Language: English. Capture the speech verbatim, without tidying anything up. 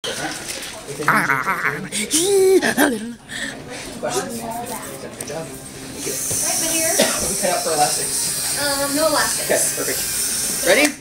Questions? Good job. Thank you. Right, my dear. What do we cut out for elastics? Um, no elastics. Okay, perfect. Ready?